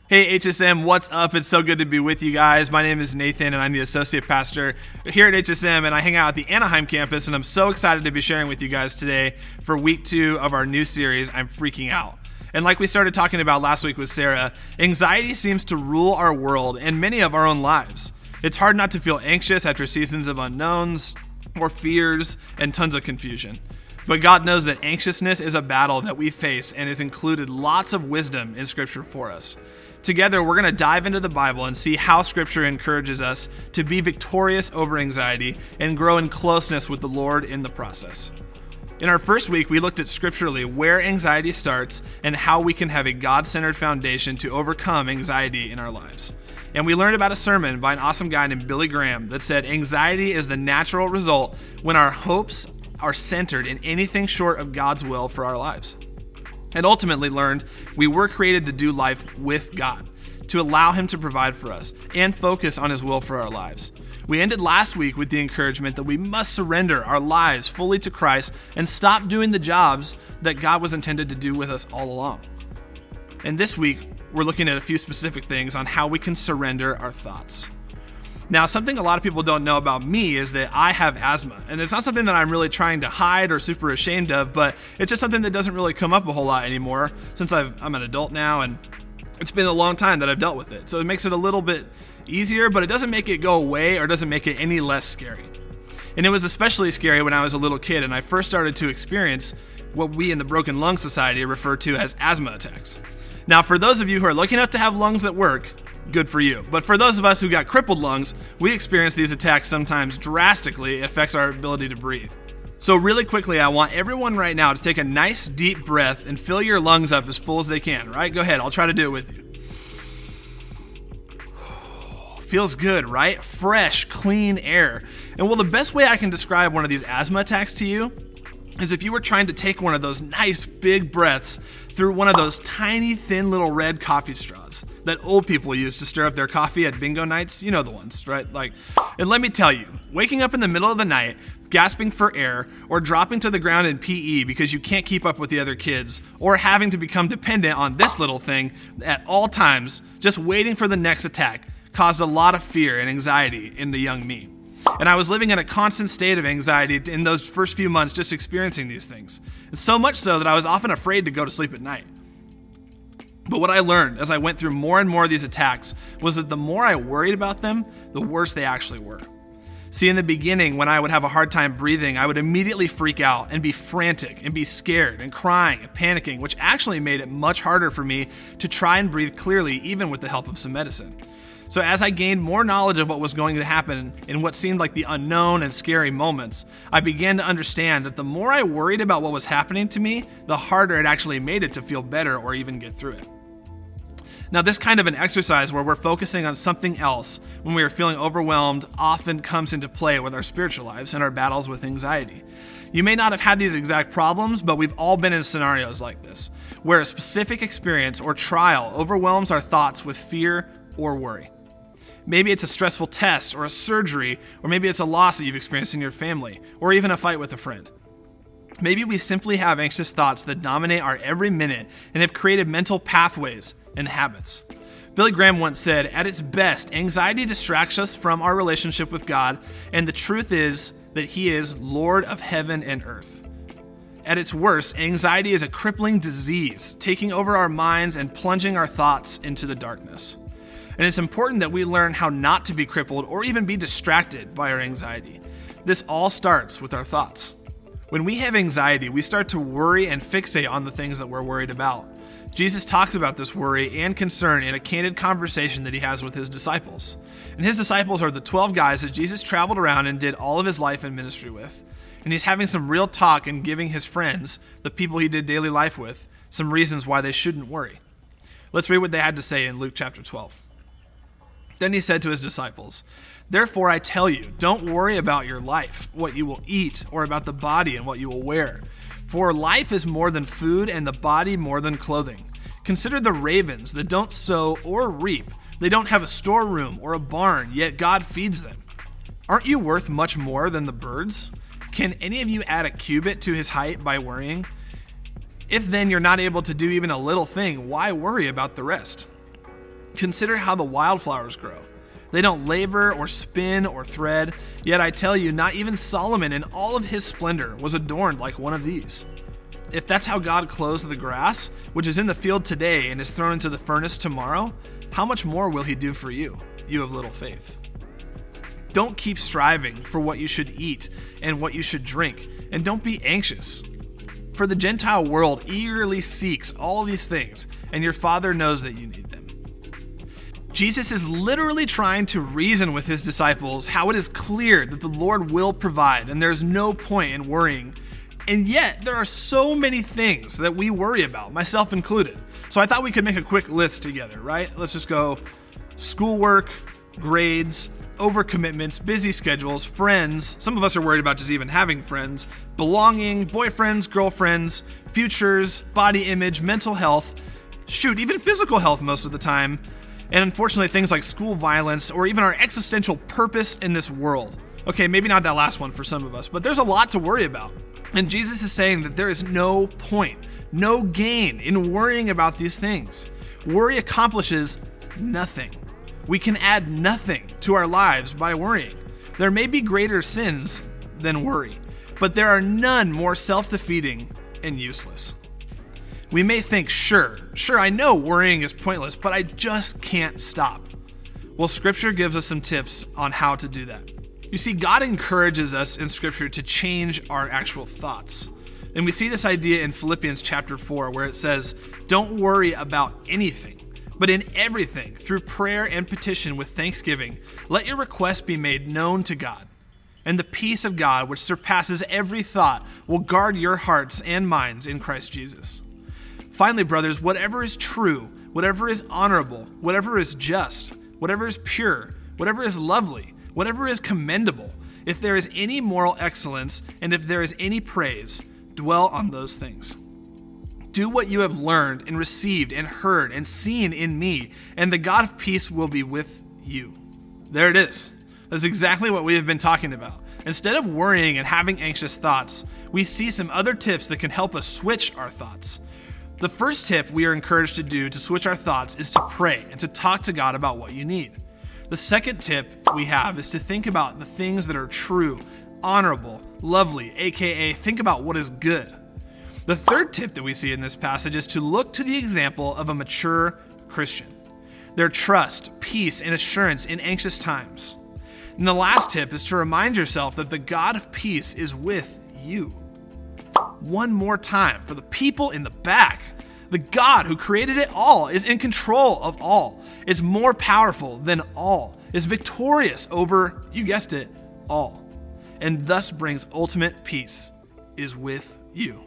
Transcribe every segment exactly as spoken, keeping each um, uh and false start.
Hey H S M, what's up? It's so good to be with you guys. My name is Nathan and I'm the associate pastor here at H S M, and I hang out at the Anaheim campus, and I'm so excited to be sharing with you guys today for week two of our new series, I'm Freaking Out. And like we started talking about last week with Sarah, anxiety seems to rule our world and many of our own lives. It's hard not to feel anxious after seasons of unknowns or fears and tons of confusion. But God knows that anxiousness is a battle that we face and has included lots of wisdom in Scripture for us. Together, we're going to dive into the Bible and see how Scripture encourages us to be victorious over anxiety and grow in closeness with the Lord in the process. In our first week, we looked at scripturally where anxiety starts and how we can have a God-centered foundation to overcome anxiety in our lives. And we learned about a sermon by an awesome guy named Billy Graham that said anxiety is the natural result when our hopes are centered in anything short of God's will for our lives. And ultimately learned we were created to do life with God, to allow Him to provide for us and focus on His will for our lives. We ended last week with the encouragement that we must surrender our lives fully to Christ and stop doing the jobs that God was intended to do with us all along. And this week, we're looking at a few specific things on how we can surrender our thoughts. Now, something a lot of people don't know about me is that I have asthma, and it's not something that I'm really trying to hide or super ashamed of, but it's just something that doesn't really come up a whole lot anymore since I've, I'm an adult now, and it's been a long time that I've dealt with it. So it makes it a little bit easier, but it doesn't make it go away or doesn't make it any less scary. And it was especially scary when I was a little kid and I first started to experience what we in the Broken Lung Society refer to as asthma attacks. Now, for those of you who are lucky enough to have lungs that work, good for you. But for those of us who got crippled lungs, we experience these attacks sometimes drastically. It affects our ability to breathe. So really quickly, I want everyone right now to take a nice deep breath and fill your lungs up as full as they can, right? Go ahead, I'll try to do it with you. Feels good, right? Fresh, clean air. And well, the best way I can describe one of these asthma attacks to you is if you were trying to take one of those nice big breaths through one of those tiny, thin little red coffee straws that old people use to stir up their coffee at bingo nights. You know the ones, right? Like, and let me tell you, waking up in the middle of the night, gasping for air, or dropping to the ground in P E because you can't keep up with the other kids, or having to become dependent on this little thing at all times, just waiting for the next attack, caused a lot of fear and anxiety in the young me. And I was living in a constant state of anxiety in those first few months just experiencing these things. And so much so that I was often afraid to go to sleep at night. But what I learned as I went through more and more of these attacks was that the more I worried about them, the worse they actually were. See, in the beginning, when I would have a hard time breathing, I would immediately freak out and be frantic and be scared and crying and panicking, which actually made it much harder for me to try and breathe clearly, even with the help of some medicine. So as I gained more knowledge of what was going to happen in what seemed like the unknown and scary moments, I began to understand that the more I worried about what was happening to me, the harder it actually made it to feel better or even get through it. Now, this kind of an exercise where we're focusing on something else when we are feeling overwhelmed often comes into play with our spiritual lives and our battles with anxiety. You may not have had these exact problems, but we've all been in scenarios like this, where a specific experience or trial overwhelms our thoughts with fear or worry. Maybe it's a stressful test or a surgery, or maybe it's a loss that you've experienced in your family, or even a fight with a friend. Maybe we simply have anxious thoughts that dominate our every minute and have created mental pathways and habits. Billy Graham once said, at its best, anxiety distracts us from our relationship with God, and the truth is that He is Lord of heaven and earth. At its worst, anxiety is a crippling disease, taking over our minds and plunging our thoughts into the darkness. And it's important that we learn how not to be crippled or even be distracted by our anxiety. This all starts with our thoughts. When we have anxiety, we start to worry and fixate on the things that we're worried about. Jesus talks about this worry and concern in a candid conversation that He has with His disciples. And His disciples are the twelve guys that Jesus traveled around and did all of His life and ministry with. And He's having some real talk and giving His friends, the people He did daily life with, some reasons why they shouldn't worry. Let's read what they had to say in Luke chapter twelve. Then He said to His disciples, "Therefore I tell you, don't worry about your life, what you will eat, or about the body and what you will wear. For life is more than food and the body more than clothing. Consider the ravens that don't sow or reap. They don't have a storeroom or a barn, yet God feeds them. Aren't you worth much more than the birds? Can any of you add a cubit to his height by worrying? If then you're not able to do even a little thing, why worry about the rest? Consider how the wildflowers grow. They don't labor or spin or thread, yet I tell you, not even Solomon in all of his splendor was adorned like one of these. If that's how God clothes the grass, which is in the field today and is thrown into the furnace tomorrow, how much more will he do for you, you of little faith? Don't keep striving for what you should eat and what you should drink, and don't be anxious. For the Gentile world eagerly seeks all these things, and your Father knows that you need them. Jesus is literally trying to reason with his disciples how it is clear that the Lord will provide, and there's no point in worrying. And yet, there are so many things that we worry about, myself included. So I thought we could make a quick list together, right? Let's just go schoolwork, grades, overcommitments, busy schedules, friends. Some of us are worried about just even having friends, belonging, boyfriends, girlfriends, futures, body image, mental health, shoot, even physical health most of the time. And unfortunately, things like school violence or even our existential purpose in this world. Okay, maybe not that last one for some of us, but there's a lot to worry about. And Jesus is saying that there is no point, no gain in worrying about these things. Worry accomplishes nothing. We can add nothing to our lives by worrying. There may be greater sins than worry, but there are none more self-defeating and useless. We may think, sure, sure, I know worrying is pointless, but I just can't stop. Well, Scripture gives us some tips on how to do that. You see, God encourages us in Scripture to change our actual thoughts. And we see this idea in Philippians chapter four, where it says, don't worry about anything, but in everything, through prayer and petition with thanksgiving, let your requests be made known to God. And the peace of God, which surpasses every thought, will guard your hearts and minds in Christ Jesus. Finally, brothers, whatever is true, whatever is honorable, whatever is just, whatever is pure, whatever is lovely, whatever is commendable, if there is any moral excellence, and if there is any praise, dwell on those things. Do what you have learned and received and heard and seen in me, and the God of peace will be with you. There it is. That's exactly what we have been talking about. Instead of worrying and having anxious thoughts, we see some other tips that can help us switch our thoughts. The first tip we are encouraged to do to switch our thoughts is to pray and to talk to God about what you need. The second tip we have is to think about the things that are true, honorable, lovely, aka think about what is good. The third tip that we see in this passage is to look to the example of a mature Christian, their trust, peace, and assurance in anxious times. And the last tip is to remind yourself that the God of peace is with you. One more time for the people in the back. The God who created it all is in control of all. It's more powerful than all. Is victorious over, you guessed it, all. And thus brings ultimate peace, is with you.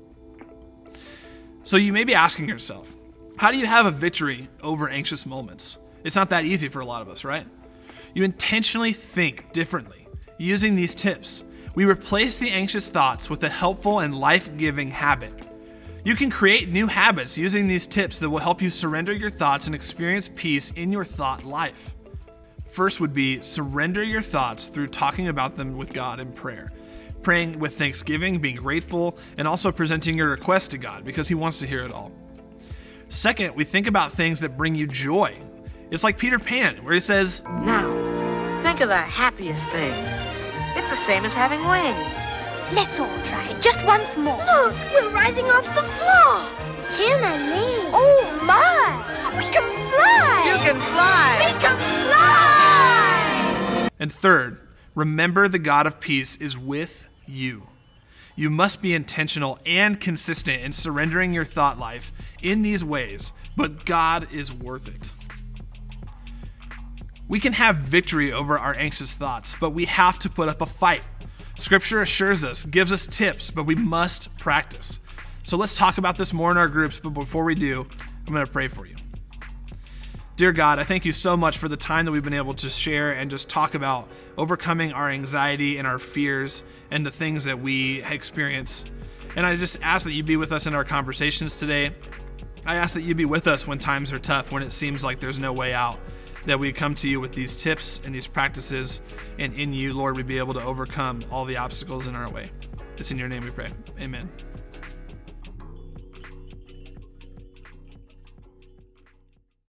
So you may be asking yourself, how do you have a victory over anxious moments? It's not that easy for a lot of us, right? You intentionally think differently using these tips. We replace the anxious thoughts with a helpful and life-giving habit. You can create new habits using these tips that will help you surrender your thoughts and experience peace in your thought life. First would be surrender your thoughts through talking about them with God in prayer. Praying with thanksgiving, being grateful, and also presenting your request to God because He wants to hear it all. Second, we think about things that bring you joy. It's like Peter Pan, where he says, now, think of the happiest things. It's the same as having wings. Let's all try it, just once more. Look, we're rising off the floor. Jim and me. Oh, my. We can fly. You can fly. We can fly. And third, remember the God of peace is with you. You must be intentional and consistent in surrendering your thought life in these ways, but God is worth it. We can have victory over our anxious thoughts, but we have to put up a fight. Scripture assures us, gives us tips, but we must practice. So let's talk about this more in our groups, but before we do, I'm going to pray for you. Dear God, I thank you so much for the time that we've been able to share and just talk about overcoming our anxiety and our fears and the things that we experience. And I just ask that you be with us in our conversations today. I ask that you be with us when times are tough, when it seems like there's no way out, that we come to you with these tips and these practices, and in you, Lord, we be able to overcome all the obstacles in our way. It's in your name we pray. Amen.